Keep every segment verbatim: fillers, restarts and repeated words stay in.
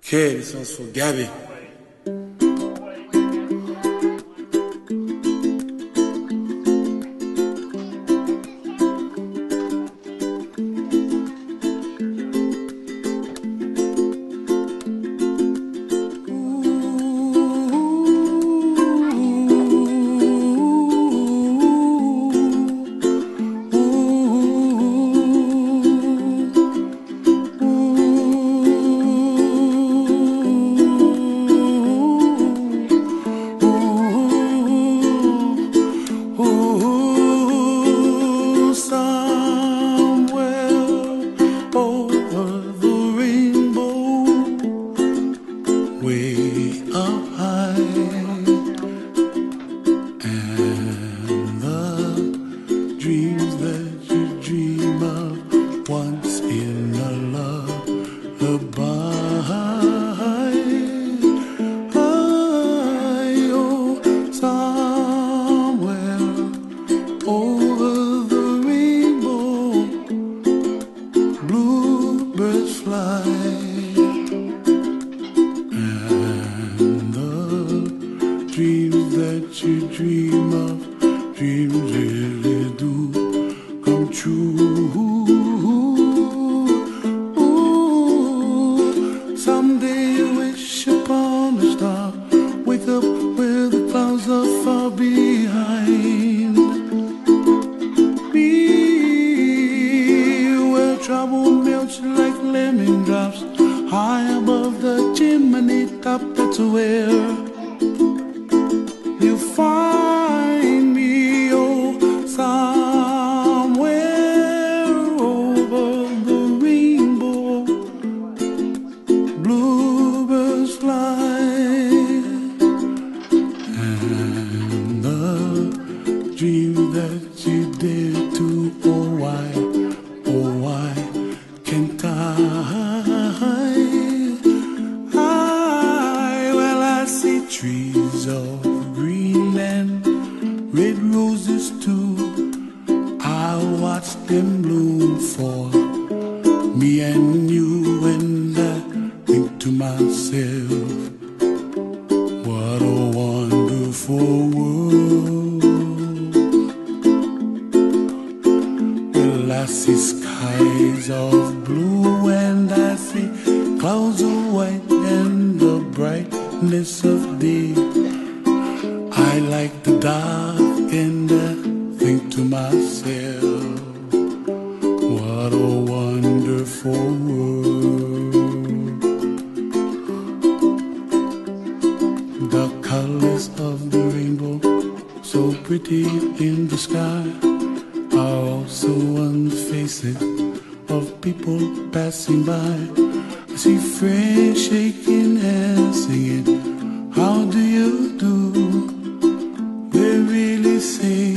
Okay, this one's for Gabby. Way up high, and the dreams that you dream of once in a lullaby. I, oh, somewhere over the rainbow, bluebirds fly. Dreams that you dream of, dreams really do come true. Ooh, someday you wish upon a star, wake up where the clouds are far behind me, where trouble melts like lemon drops, high above the chimney top. That's where you find me, oh, somewhere over the rainbow, bluebirds fly, and the dream that you dare to, oh why, oh why can't I? I, well I see trees of Greenland, red roses too. I watch them bloom for me and you, and I think to myself, what a wonderful world. Well, I see skies of blue, and I see clouds of white, and the brightness of day. I like the dark, and I think to myself, what a wonderful world. The colors of the rainbow, so pretty in the sky, are also on the faces of people passing by. I see friends shaking hands, singing, how do you do? They really say,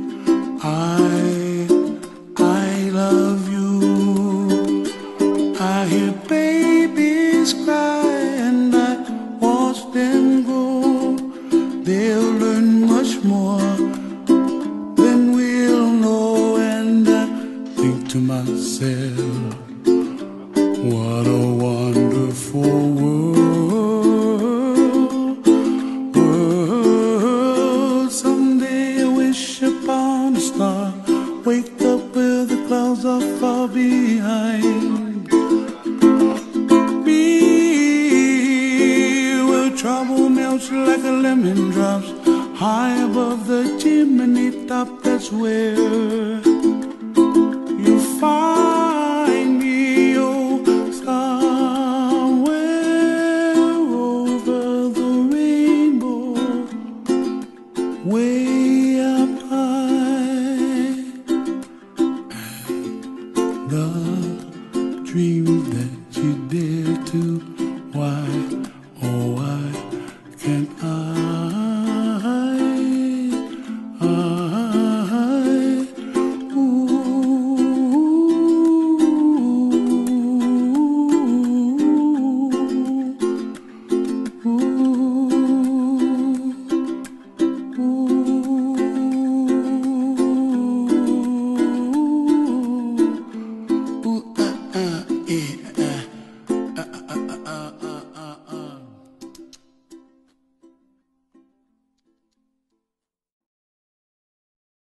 I, I love you. I hear babies cry, and I watch them grow. They'll learn much more than we'll know, and I think to myself, what a wonderful world. World. Someday I wish upon a star, wake up where the clouds are far behind me, where trouble melts like a lemon drops, high above the chimney top. That's where you find me, oh, somewhere over the rainbow, way up high, and the dream that you dare to, why